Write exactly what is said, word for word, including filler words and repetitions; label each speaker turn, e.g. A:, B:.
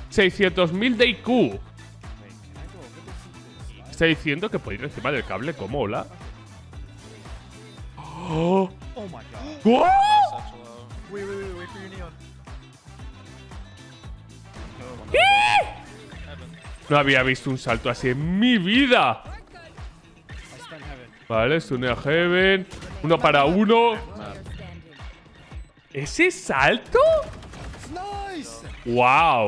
A: seiscientos mil de I Q. Está diciendo que puede ir encima del cable. ¿Cómo? Hola. Oh,
B: Oh my god.
A: ¡Wow!
B: Such low.
C: Wait, wait, wait, wait for your neon.
B: Heaven.
A: No había visto un salto así en mi vida.
C: I stun heaven.
A: Vale, stunea Heaven. Uno para uno. ¿Ese salto?
C: Nice!
A: ¡Wow!